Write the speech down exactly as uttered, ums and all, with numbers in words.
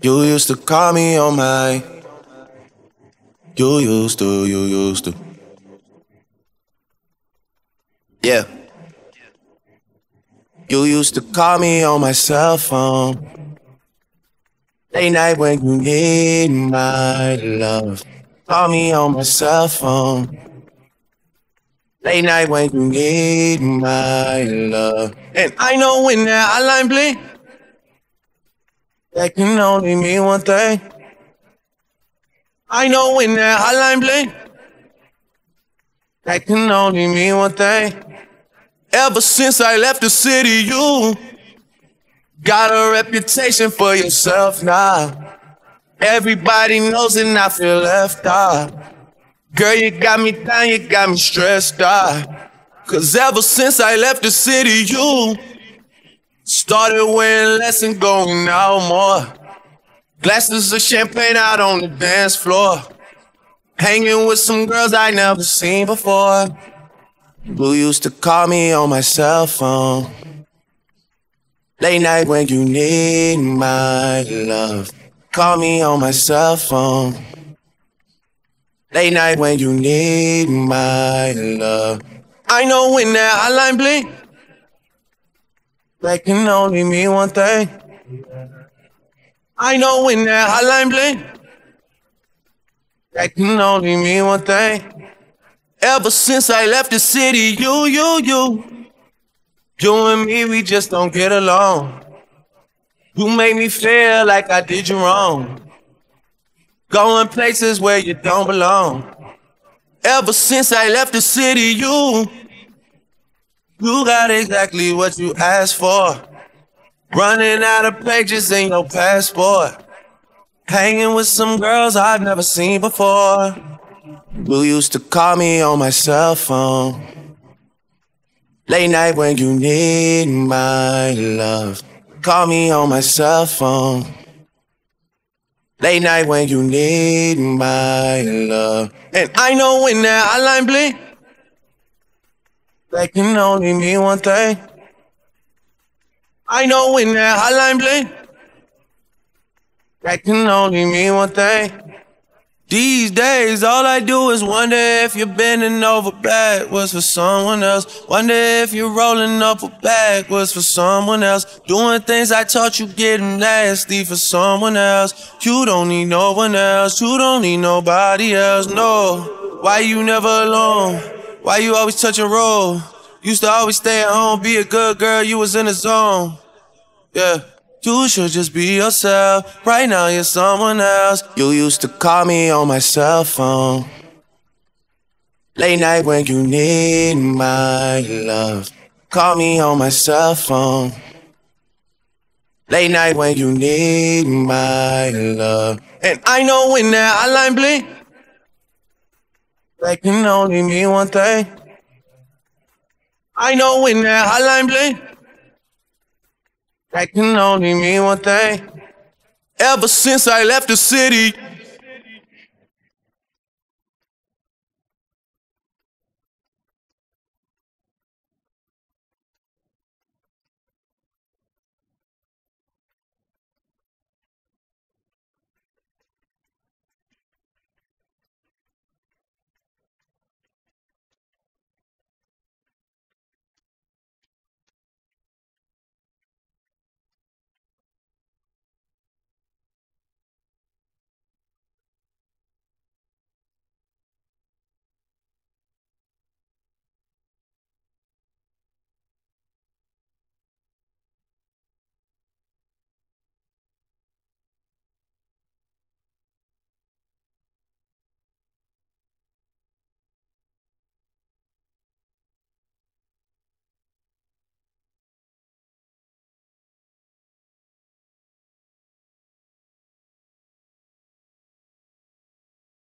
You used to call me on my. You used to, you used to. Yeah. You used to call me on my cell phone. Late night when you need my love. Call me on my cell phone. Late night when you need my love. And I know when that hotline bling, that can only mean one thing. I know when that hotline bling, that can only mean one thing. Ever since I left the city, you got a reputation for yourself now. Everybody knows it and I feel left out. Girl, you got me down, you got me stressed out. Cause ever since I left the city, you started wearing less and going out more. Glasses of champagne out on the dance floor. Hanging with some girls I never seen before. Who used to call me on my cell phone. Late night when you need my love. Call me on my cell phone. Late night when you need my love. I know when that hotline bling, that can only mean one thing. I know when that hotline bling, that can only mean one thing. Ever since I left the city, you, you, you, you and me, we just don't get along. You made me feel like I did you wrong. Going places where you don't belong. Ever since I left the city, you, you got exactly what you asked for. Running out of pages in your passport. Hanging with some girls I've never seen before. You used to call me on my cell phone. Late night when you need my love. Call me on my cell phone. Late night when you need my love. And I know when that hotline bling, that can only mean one thing. I know when that hotline bling, that can only mean one thing. These days, all I do is wonder if you're bending over backwards for someone else. Wonder if you're rolling up a backwards for someone else. Doing things I taught you getting nasty for someone else. You don't need no one else. You don't need nobody else, no. Why you never alone? Why you always touch a roll? Used to always stay at home, be a good girl, you was in the zone. Yeah. You should just be yourself. Right now you're someone else. You used to call me on my cell phone. Late night when you need my love. Call me on my cell phone. Late night when you need my love. And I know when that hotline bling, that can only mean one thing. I know when that hotline bling, that can only mean one thing. Ever since I left the city,